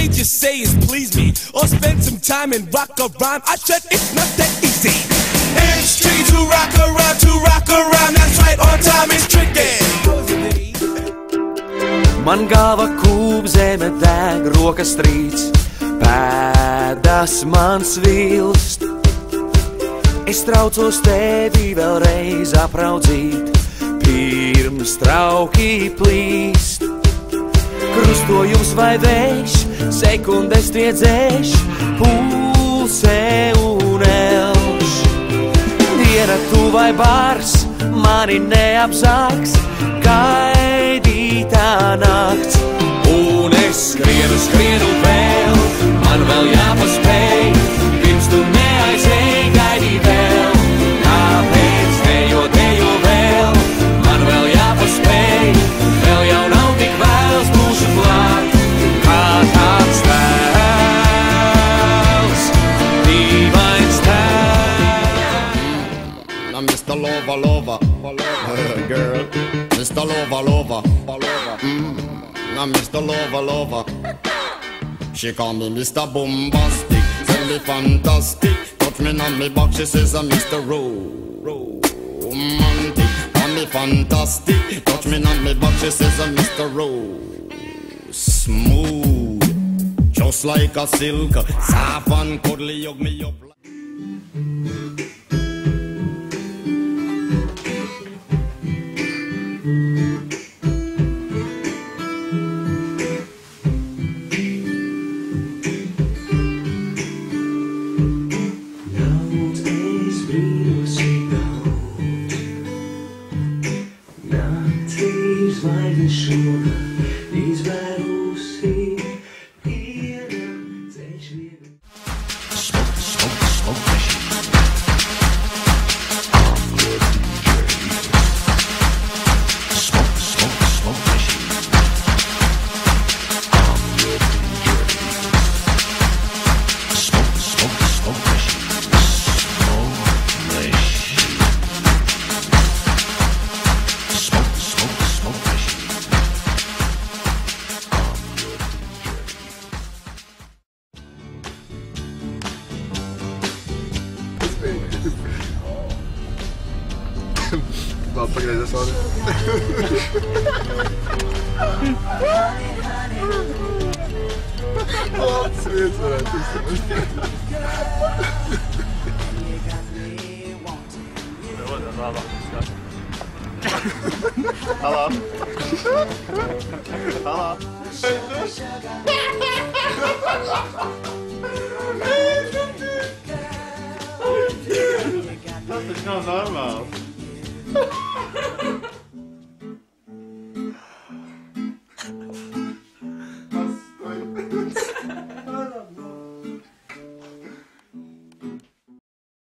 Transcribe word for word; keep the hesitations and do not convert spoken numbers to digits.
they just say is please me, or spend some time and rock a rhyme. I said it's not that easy. It's tricky to rock around, to rock around. That's right, on time is tricky. Man galva kūp, zeme deg, rokas trīc, pēdas man svilst. Es traucos tevi vēlreiz apraudzīt, pirms trauki plīst. Krustojums vai vējš, sekundes tiedzēš, pulse un elš. Diena tu vai bars, mani neapzāks, gaidītā nakts. Un es skrienu, skrienu vēl, man vēl jāpaspēj, pirms tu neaizēj, gaidī vēl. Kāpēc dejo, dejo vēl, man vēl jāpaspēj, vēl jau nav tik vēls, būšu klāt, kā tāds tēls, dīvains tēls. Now Mister Lover, lover, girl, Mister Lover, lover, mm. Now Mister Lover, lover, she call me Mister Bombastic, tell me fantastic, touch me on me back, she says I'm Mister Romantic, call me fantastic, touch me on me back, she says I'm Mister Smooth, just like a silk, soft and cuddly, hug me up. Vamos pra igreja só, né? Nossa, isso, velho. Olha lá. Olha lá. That's not normal.